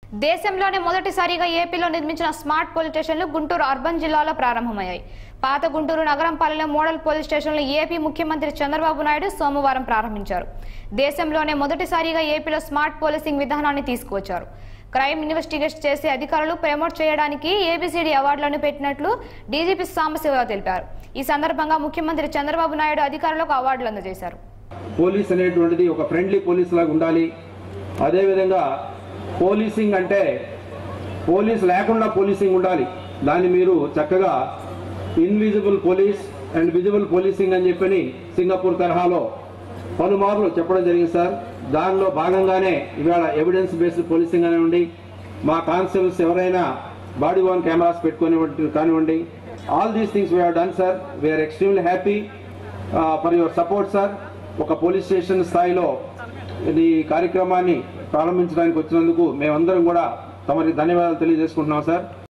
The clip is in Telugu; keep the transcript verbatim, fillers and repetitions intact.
దేశంలోనే మొదటిసారిగా ఏపీలో నిర్మించిన స్మార్ట్ పోలీస్ స్టేషన్లు గుంటూరు అర్బన్ జిల్లాలో ప్రారంభమయ్యాయి. పాత గుంటూరు నగరం పాలన మోడల్ పోలీస్ స్టేషన్లు ఏపీ ముఖ్యమంత్రి చంద్రబాబు నాయుడు సోమవారం ప్రారంభించారు. దేశంలోనే మొదటిసారిగా ఏపీలో స్మార్ట్ పోలీసింగ్ విధానాన్ని తీసుకువచ్చారు. క్రైమ్ ఇన్వెస్టిగేషన్ చేసే అధికారులు ప్రమోట్ చేయడానికి ఏబిసిడి అవార్డులను పెట్టినట్లు డీజీపీ సాంబశివ తెలిపారు. ఈ సందర్భంగా ముఖ్యమంత్రి చంద్రబాబు నాయుడు అధికారులకు అవార్డులు అందజేశారు. పోలీస్ అనేటువంటిది ఒక ఫ్రెండ్లీ పోలీస్ లాగా ఉండాలి. అదేవిధంగా పోలీసింగ్ అంటే పోలీస్ లేకుండా పోలీసింగ్ ఉండాలి. దాన్ని మీరు చక్కగా invisible police and visible policing అని చెప్పని సింగపూర్ తరహాలో పలుమార్లు చెప్పడం జరిగింది సార్. దానిలో భాగంగానే ఇవాళ ఎవిడెన్స్ బేస్డ్ పోలీసింగ్ అనేవ్వండి, మా కానిస్టేబుల్స్ ఎవరైనా బాడీ వార్న్ కెమెరాస్ పెట్టుకుని కానివ్వండి, all these things we have done sir. We are extremely happy for your support sir. ఒక పోలీస్ స్టేషన్ స్థాయిలో ఈ కార్యక్రమాన్ని ప్రారంభించడానికి వచ్చినందుకు మేమందరం కూడా తమరికి ధన్యవాదాలు తెలియజేసుకుంటున్నాం సార్.